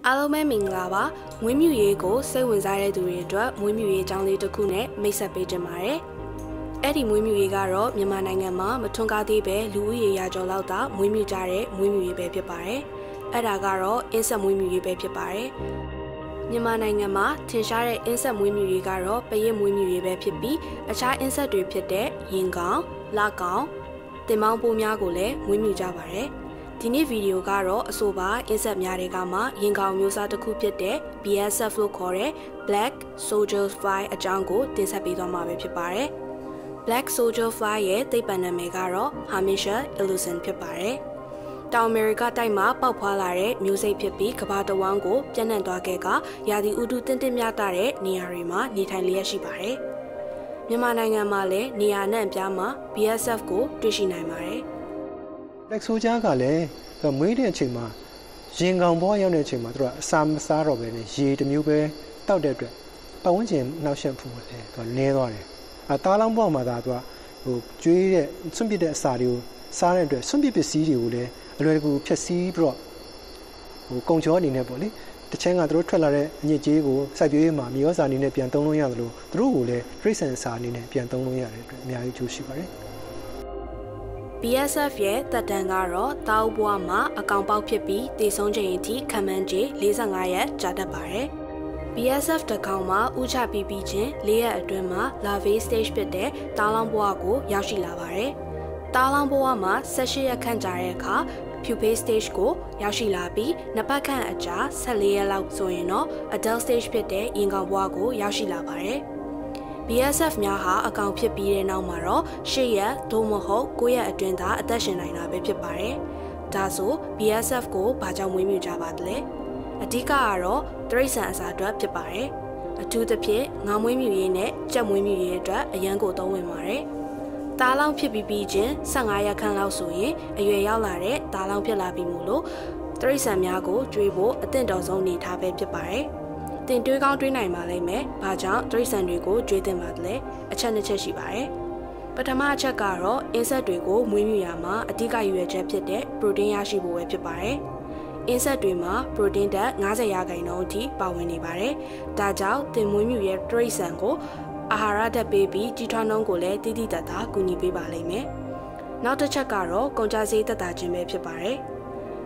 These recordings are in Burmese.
အားလုံးပဲမင်္ဂလာပါမွေးမြူရေးကိုစိတ်ဝင်စားတဲ့သူတွေအတွက်မွေးမြူရေးအကြောင်းလေးတစ်ခုနဲ့မိတ်ဆက်ပေးတင်ပါတယ်အဲ့ဒီမွေးမြူရေးကတော့မြန်မာနိုင်ငံမှာမထွန်းကားသေးပဲလူဦးရေရာကျော်လောက်သာမွေးမြူကြတဲ့မွေးမြူရေးပဲဖြစ်ပါတယ်အဲ့ဒါကတော့အင်းဆက်မွေးမြူရေးပဲဖြစ်ပါတယ်မြန်မာနိုင်ငံမှာထင်ရှားတဲ့အင်းဆက်မွေးမြူရေးကတော့ပရိတ်မွေးမြူရေးပဲဖြစ်ပြီးအခြားအင်းဆက်တွေဖြစ်တဲ့ရင်ကောင်လကောင်တင်မောင်းပိုးများကိုလည်းမွေးမြူကြပါတယ်ဒီနေ့ဗီဒီယိုကတော့အဆိုပါအင်းဆက်များတွေကမှရင်ကောင်မျိုးစားတစ်ခုဖြစ်တဲ့ BSF လို့ခေါ်တဲ့ Black Soldier Fly အကြောင်းကိုတင်ဆက်ပေးသွားမှာပဲဖြစ်ပါတယ်။ Black Soldier Fly ရဲ့သိပ္ပံနာမည်ကတော့ Hamisia illusion ဖြစ်ပါတယ်။တောင်အမေရိကတိုက်မှာပေါက်ဖွာလာတဲ့မျိုးစိတ်ဖြစ်ပြီးကမ္ဘာတစ်ဝန်းကိုပြန့်နှံ့သွားခဲ့ကရာသီဥတုတင်းတင်းမြတာတဲ့နေရာတွေမှာနေထိုင်လျက်ရှိပါတယ်။မြန်မာနိုင်ငံမှာလည်းနေရာနဲ့အပြားမှာ BSF ကိုတွေ့ရှိနိုင်ပါတယ်။ Black Soldier ကလည်းမွေးတဲ့အချိန်မှာရင်ကောင်ဘဝရောက်တဲ့အချိန်မှာသူကအစာမစားတော့ပဲနဲ့ရေတစ်မျိုးပဲတောက်တဲ့အတွက်ပတ်ဝန်းကျင်နှောက်ယှက်ဖို့လည်းသူကနည်းသွားတယ်။သားလောင်းဘဝမှာသူကကျွေးတဲ့ဆွန့်ပစ်တဲ့အစာတွေကိုစားတဲ့အတွက်ဆွန့်ပစ်ပစ္စည်းတွေကိုလည်းအလွယ်တကူဖျက်ဆီးပြီးတော့ကုန်ချောအနေနဲ့ပေါ့လေတချမ်းကသူတို့ထွက်လာတဲ့အညစ်အကြေးကိုစိုက်ပျိုးရေးမှာမြေဩဇာအနေနဲ့ပြန်သုံးလို့ရတယ်လို့သူတို့ကိုလည်းတိရစ္ဆာန်အစာအနေနဲ့ပြန်သုံးလို့ရတဲ့အတွက်အများကြီးကျိုးရှိပါတယ် BSF ရဲ့တက်တန်ကတော့တာအုပ်ဘွားမှာအကောင်ပေါက်ဖြစ်ပြီးတည်ဆုံးချိန်အထိခံမှန်းခြေ45ရက်ကြာတတ်ပါတယ်။ BSF တစ်ကောင်မှာဥချပြီးချင်း4ရက်အတွင်းမှာ larvae stage ဖြစ်တဲ့တားလောင်းဘွားကိုရောက်ရှိလာပါတယ်။တားလောင်းဘွားမှာ18ရက်ခန့်ကြာတဲ့အခါ pupae stage ကိုရောက်ရှိလာပြီးနှစ်ပတ်ခန့်အကြာ14ရက်လောက်ဆိုရင်တော့ adult stage ဖြစ်တဲ့ရင်ကောင်ဘွားကိုရောက်ရှိလာပါတယ်။ BSF များဟာအကောင်ဖြစ်ပြီးတဲ့နောက်မှာတော့10ရက်သို့မဟုတ်9ရက်အတွင်းသာအသက်ရှင်နိုင်တာပဲဖြစ်ပါတယ်။ဒါဆို BSF ကိုဘာကြောင့်မွေးမြူကြပါသလဲ။အဓိကကတော့တိရစ္ဆာန်အစာအတွက်ဖြစ်ပါတယ်။အထူးသဖြင့်ငါးမွေးမြူရေးနဲ့ကြက်မွေးမြူရေးအတွက်အရန်ကိုသုံးဝင်ပါတယ်။သားလောင်းဖြစ်ပြီးချင်း15ရက်ခန့်လောက်ဆိုရင်အရွယ်ရောက်လာတဲ့သားလောင်းဖြစ်လာပြီမို့လို့တိရစ္ဆာန်များကိုကျွေးဖို့အသင့်တော်ဆုံးနေထားပဲဖြစ်ပါတယ်။တင်တွေးကောင်းတွေးနိုင်ပါလိမ့်မယ်။ဘာကြောင့်တိရစ္ဆာန်တွေကိုကျွေးတင်ပါသလဲ။အချက်နှစ်ချက်ရှိပါတယ်။ပထမအချက်ကတော့အင်းဆက်တွေကိုမွေးမြူရာမှာအဓိကရွေးချက်ဖြစ်တဲ့ပရိုတင်းရရှိဖို့ပဲဖြစ်ပါတယ်။အင်းဆက်တွေမှာပရိုတင်းဓာတ်90%အထိပါဝင်နေပါတယ်။ဒါကြောင့်တင်မွေးမြူရဲ့တိရစ္ဆာန်ကိုအာဟာရဓာတ်ပေးပြီးကြီးထွားနှုန်းကိုလည်းတိတိတတ်တာကူညီပေးပါလိမ့်မယ်။နောက်တစ်ချက်ကတော့ကုန်ကြစည်သက်သာခြင်းပဲဖြစ်ပါတယ်။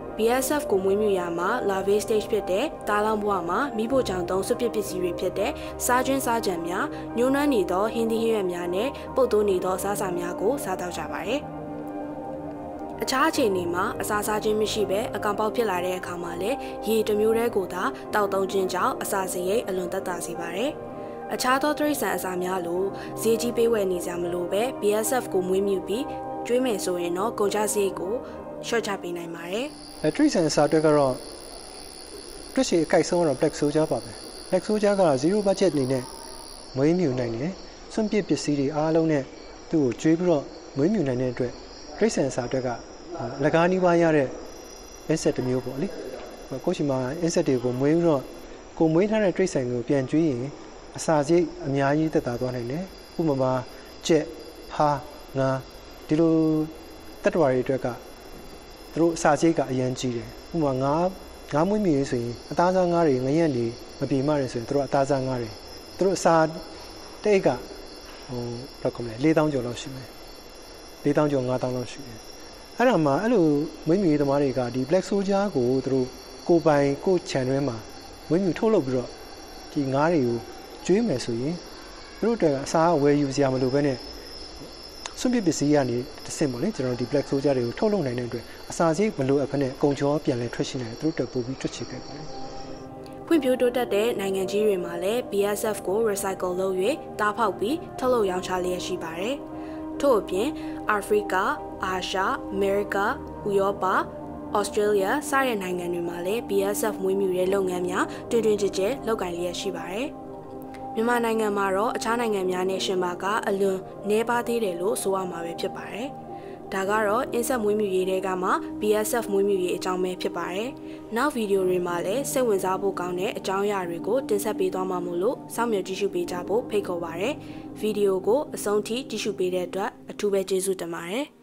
BSF ကိုမွေးမြူရာမှာ larvae stage ဖြစ်တဲ့တားလောင်းဘဝမှာမိဖို့ကြောင့်သုံးစွပ်ပစ်ပစ္စည်းတွေဖြစ်တဲ့စားကျွင်းစားကြံများညှိုးနှွမ်းနေသောဟင်းသီးဟင်းရွက်များနဲ့ပုတ်သိုးနေသောစားစာများကိုစားတောက်ကြပါတယ်။အခြားအခြေအနေမှာအစာစားခြင်းမရှိဘဲအကောင်ပေါက်ဖြစ်လာတဲ့အခါမှာလည်းရေတစ်မျိုးတည်းကိုသာတောက်သုံးခြင်းကြောင့်အစာစရိတ်အလွန်သက်သာစေပါတယ်။အခြားသောတိရစ္ဆာန်အစာများလိုဈေးကြီးပေးဝယ်နေကြမလို့ပဲ BSF ကိုမွေးမြူပြီးကျွေးမယ်ဆိုရင်တော့ကုန်ကျစရိတ်ကိုလျှော့ချပေးနိုင်ပါတယ်။တရိတ်ဆန်စာအတွက်ကတော့တွေ့ရှိအကိုက်ဆုံးကတော့ Black Soldier ပါပဲ Black Soldier က0 budget အနေနဲ့မွေးမြူနိုင်တယ်စွန့်ပစ်ပစ္စည်းတွေအားလုံးနဲ့သူ့ကိုကျွေးပြီးတော့မွေးမြူနိုင်တဲ့အတွက်တရိတ်ဆန်စာအတွက်ကလက်ကားနီးပါးရတဲ့ insect တစ်မျိုးပေါ့လေကိုရှိမှာ insect တွေကိုမွေးပြီးတော့ကိုမွေးထားတဲ့တရိတ်ဆန်ကိုပြန်ကျွေးရင်အစာစရိတ်အများကြီးသက်သာသွားနိုင်တယ်ဥပမာကြက်ဟာငါဒီလိုတတ္တဝါတွေအတွက်ကသူတို့အစာစရိတ်ကအရန်ကြီးတယ်ဥပမာငါးမွေးမြူရေးဆိုရင်အသားစားငါးတွေငရက်တွေမပြေမတယ်ဆိုရင်သူတို့အသားစားငါးတွေသူတို့အစာတိတ်ကဘယ်လိုလဲ4000ကျော်လောက်ရှိမယ်4000ကျော်5000လောက်ရှိတယ်အဲ့ဒါမှအဲ့လိုမွေးမြူရေးသမားတွေကဒီ Black Soldier ကိုသူတို့ကိုပိုင်ကိုခြံတွင်းမှာမွေးမြူထုတ်လုပ်ပြီးတော့ဒီငါးတွေကိုကျွေးမယ်ဆိုရင်သူတို့တွေကအစာဝယ်ယူစရာမလိုဘဲနဲ့စွန့်ပစ်ပစ္စည်းကနေတစ်ဆင့်ပေါ့လေကျွန်တော်ဒီ Black Soldier တွေကိုထုတ်လုပ်နိုင်တဲ့အတွက်အစာစရိတ်မလိုအပ်ဘဲနဲ့ကုန်ချောပြန်လဲထွက်ရှိနေတယ်သူတို့တက်ပို့ပြီးထွက်ချခဲ့ပါတယ်။ဖွံ့ဖြိုးတိုးတက်တဲ့နိုင်ငံကြီးတွေမှာလည်း BSF ကို recycle လုပ်၍တားဖောက်ပြီးထုတ်လုပ်ရောင်းချလျက်ရှိပါတယ်။ထို့အပြင်အာဖရိက၊အာရှ၊အမေရိက၊ဥရောပ၊ဩစတြေးလျစတဲ့နိုင်ငံတွေမှာလည်း BSF မွေးမြူတဲ့လုပ်ငန်းများတွင်တွင်ကျယ်ကျယ်လုပ်ကိုင်လျက်ရှိပါတယ်။မြန်မာနိုင်ငံမှာတော့အခြားနိုင်ငံများနဲ့ရှင်ပါကအလွန်နှဲပါသေးတယ်လို့ဆိုရမှာပဲဖြစ်ပါတယ်။ဒါကတော့အင်းဆက်မွေးမြူရေးတွေကမှ BSF မွေးမြူရေးအကြောင်းပဲဖြစ်ပါတယ်။နောက်ဗီဒီယိုတွေမှာလည်းစိတ်ဝင်စားဖို့ကောင်းတဲ့အကြောင်းအရာတွေကိုတင်ဆက်ပေးသွားမှာမို့လို့စောင့်မျှော်ကြည့်ရှုပေးကြဖို့ဖိတ်ခေါ်ပါရစေ။ဗီဒီယိုကိုအဆုံးထိကြည့်ရှုပေးတဲ့အတွက်အထူးပဲကျေးဇူးတင်ပါတယ်။